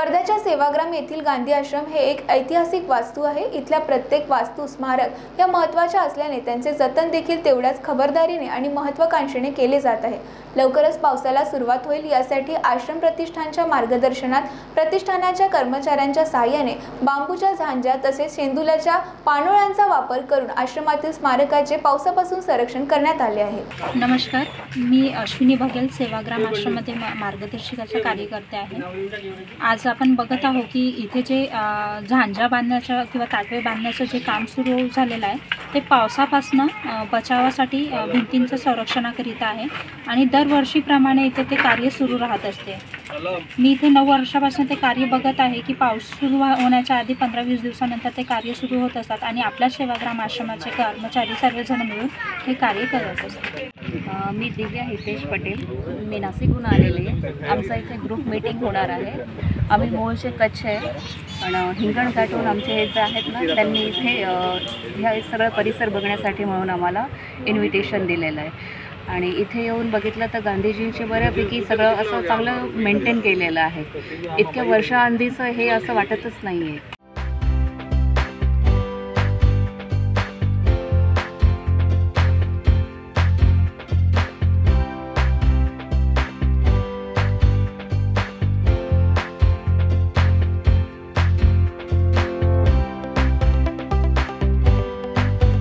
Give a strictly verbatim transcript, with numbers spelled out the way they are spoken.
वर्ध्याच्या सेवाग्राम येथील गांधी आश्रम हे एक ऐतिहासिक वास्तू आहे। इथल्या प्रत्येक वास्तू स्मारक या महत्त्वाच्या असल्याने त्यांचे जतन देखील तेवढ्याच खबरदारीने आणि महत्त्वाकांक्षेने केले जात आहे। लवकरच पावसाला सुरुवात होईल यासाठी आश्रम प्रतिष्ठानच्या मार्गदर्शनात प्रतिष्ठानाच्या कर्मचाऱ्यांच्या सहाय्याने बांबूच्या झांज्या तसेच शेंदुलाच्या पानोळ्यांचा वापर करून आश्रमातील स्मारकाचे पावसापासून संरक्षण करण्यात आले आहे। नमस्कार, मी अश्विनी बघेल सेवाग्राम आश्रममध्ये मार्गदर्शिकाचं कार्य करते आहे। आज आपण बघत आहोत की इथे जे झांजा बांधण्याचं किंवा ताटवे बांधण्याचं जे काम सुरू झालेलं आहे ते पावसापासून बचावासाठी भिंतींचं संरक्षणाकरिता आहे आणि दरवर्षीप्रमाणे इथे ते कार्य सुरू राहत असते। मी इथे नऊ वर्षापासून ते कार्य बघत आहे की पाऊस सुरू होण्याच्या आधी पंधरा वीस दिवसानंतर ते कार्य सुरू होत असतात आणि आपल्या सेवाग्राम आश्रमाचे कर्मचारी सर्वजण मिळून हे कार्य करत असतात। मी दिव्या हितेश पटेल, मी नाशिकहून आलेले आहे। आमचा इथे ग्रुप मीटिंग होणार आहे। आम्ही मूळचे कच्छ आहे, पण हिंगणघाटहून आमचे हे जे आहेत ना त्यांनी इथे ह्या सगळं परिसर बघण्यासाठी म्हणून आम्हाला इन्व्हिटेशन दिलेलं आहे आणि इथे येऊन बघितलं तर गांधीजींचे बऱ्यापैकी सगळं असं चांगलं मेंटेन केलेलं आहे। इतक्या वर्षाआधीचं हे असं वाटतच नाही आहे।